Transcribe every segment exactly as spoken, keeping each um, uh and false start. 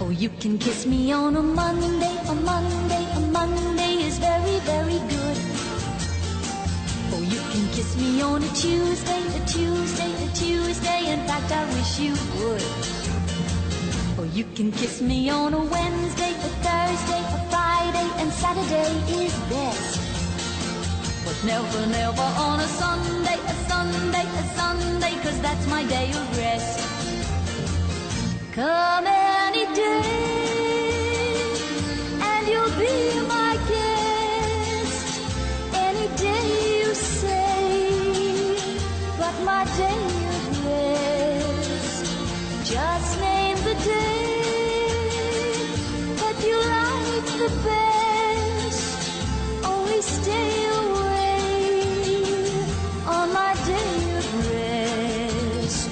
Oh, you can kiss me on a Monday, a Monday, a Monday is very, very good. Oh, you can kiss me on a Tuesday, a Tuesday, a Tuesday, in fact I wish you would. Oh, you can kiss me on a Wednesday, a Thursday, a Friday, and Saturday is best. But never, never on a Sunday, a Sunday, a Sunday, 'cause that's my day of rest. Come any day, and you'll be my guest. Any day you say, but my day of rest. Just name the day that you like the best. Only stay away on my day of rest.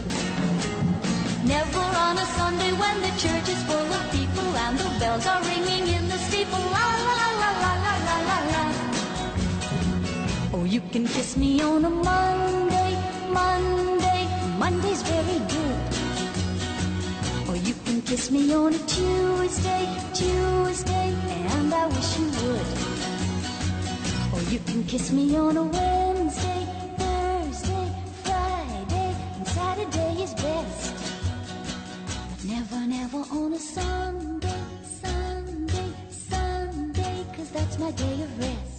Never on a Sunday when the church is full of people and the bells are ringing in the steeple. La la la la la la la la. Oh, you can kiss me on a Monday, Monday, Monday's very good. Or you can kiss me on a Tuesday, Tuesday, and I wish you would. Or you can kiss me on a Wednesday, Thursday, Friday, and Saturday is best. Never, never on a Sunday, Sunday, Sunday, 'cause that's my day of rest.